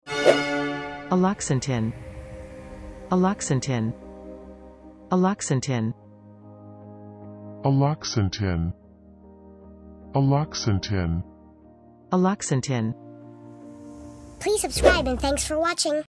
Alloxantin. Alloxantin. Alloxantin. Alloxantin. Alloxantin. Alloxantin. Please subscribe and thanks for watching.